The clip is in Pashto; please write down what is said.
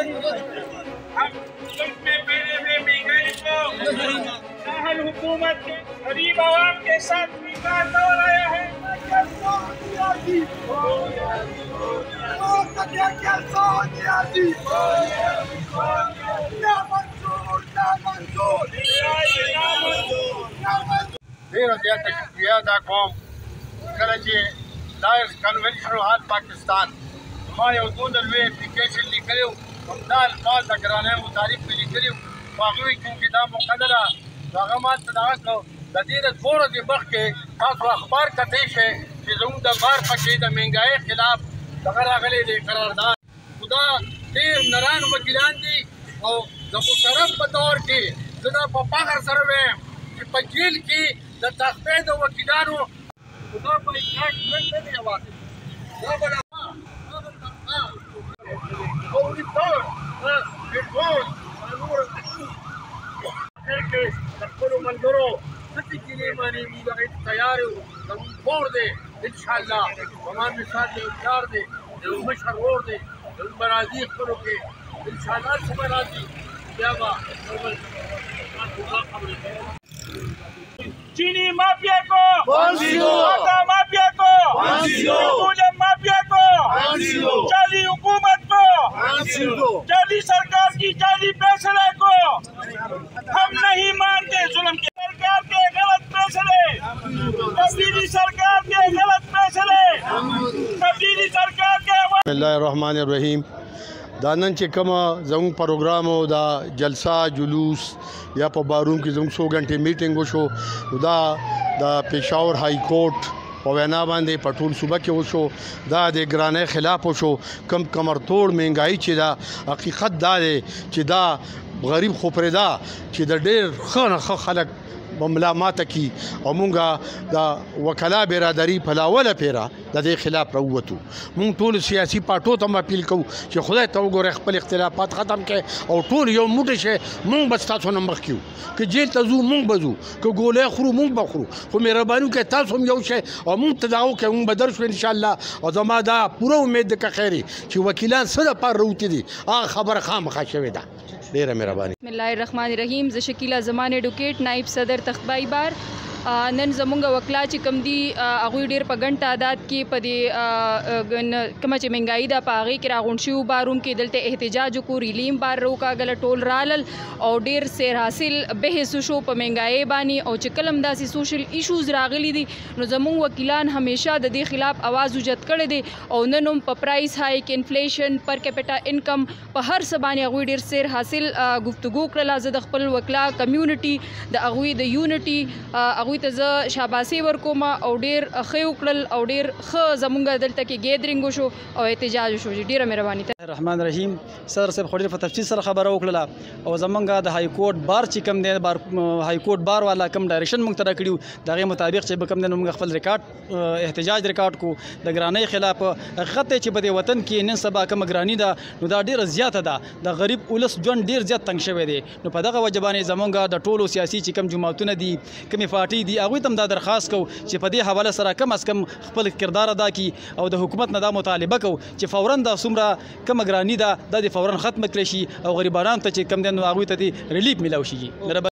हुकूमत के गरीब आवाम के साथ विकास हो रहा है। ډېره زیاته شکریه ادا کوم کله چې دا کنونشن حال پاکستان ما یو دونه لوی اپلیکیشن لیکلی و همدا الفاظ د ګرانۍ مطابق مې لیکلي وو خو هغوی چونکې دا موقع نه ده نو هغه ما ته دغه کړو د دې نه څو ورځې مخکې تاسو اخبار کتی شئ چې زموږ د بار پکې د مهنګایۍ خلاف دغه راغلی دی قرارداد خو دا ډېر نران وکیلان دي او د مشرف په دور کې زه دا په فخر سره وایم چې په جیل کې د تخفې د وکیلانو خدا په اجلاس ژوند نه دی یوازې دا به آخر کې د خپلو ملګرو څه چې کینې مانې موږ هغې ته تیار یو زموږ کور دی انشاءالله زما مثال د یو پلار دی د یو مشر ورور دی زموږ به راځي خپلو کې انشاءالله څه به راځي بیا به चीनी माफिया को आटा माफिया को पेट्रोलियम माफिया को जाली हुकूमत को जाली सरकार की जाली फैसले को हम नहीं मानते। जुल्म की सरकार के गलत फैसले, तब्दीली सरकार के गलत फैसले, तब्दीली सरकार के बिस्मिल्लाहिर्रहमानिर्रहीम। دا نن چې کومه زموږ پروګرام او دا جلسه جلوس یا په بارون کې زموږ 100 غنټې میټینګ وشو دا د پېښور های کورټ په وینا باندې په ټول صوبه کې وشو دا د ګرانۍ خلاف وشو کم کمرتوړ مهنګایي چې دا حقیقت دا دی چې دا غریب خو پرېږده چې د ډېر ښه نه ښه خلک ملاماته کی او مونږه د وکلا برادری په لاوله پیرا د دې خلاف راووتو مونږ ټول سیاسي پارټو ته اپیل کوو چې خدای ته وګوره خپل اختلافات ختم کړي او ټول یو موټی شي مونږ بس تاسو نه مخ کیو که جیل ته ځو مونږ بځو که ګولې خورو مونږ بخورو خو مهرباني وکړئ تاسو هم یو شی او مونږ ته دا وکړئ مونږ به درشو انشاءالله او زما دا پوره امید ده که خیري چې وکیلان څه دپاره راوتي دي هغه خبره خامخا شوې ده ډیره مهرباني. بسم الله الرحمن الرحیم. زه شکیله زمان ایډوکیټ نائب صدر تخبای بار. نن زمونږ وکلا چې کم دي هغوی ډېر په ګڼ تعداد کې په دې کومه چې مهنګایي ده په هغې کې راغونډ شوي بارون کې دلته احتجاج وکړو ریلیم بار راوکاږله ټول رالل او ډېر سیر حاصل بحث وشو په مهنګایۍ باندې او چې کله هم داسې سوشل ایشوز راغلي دي نو زمونږ وکیلان همیشه د دې خلاف اواز اوچت کړی دی او نن هم په پرایس هایک انفلیشن پر کیپټا انکم په هر څه باندې هغوی ډېر سیر حاصل گفتگو کړله. زه د خپل وکلا کمیونټي د هغوی د یونټي هغوی ته زه شاباسي ورکوم او ډېر ښه وکړل او ډېر ښه زمونږ دلته کې ګیدرینګ وشو او احتجاج وشو. ډېره مهرباني. الرحمن الرحیم. صدر صاحب خو ډېر په تفصیل سره خبره وکړله او زمونږ د های کورټ بار چې کوم دی های کورټ بار والا کوم ډایرکشن موږ ته راکړي د هغې مطابق چې به کوم دی نو موږ خپل ریکارډ احتجاج ریکارډ کو د ګرانۍ خلاف. حقیقت دی چې په دې وطن کې نن سبا کومه ګراني ده نو دا ډېره زیاته ده د غریب ولس ژوند ډېر زیات تنګ شوی دی نو په دغه وجه باندې زمونږ د ټولو سیاسي چې کوم جماعتونه دي کومې پارټۍ دي هغوی ته هم دا درخواست کوو چې په دې حواله سره کم از کم خپل کردار ادا کړي او د حکومت نه دا مطالبه کوو چې فوراً دا څومره کومه ګراني ده دا د فوراً ختمه کړی شي او غریبانو ته چې کم دی نو هغوی ته دې ریلیف میلاو شي.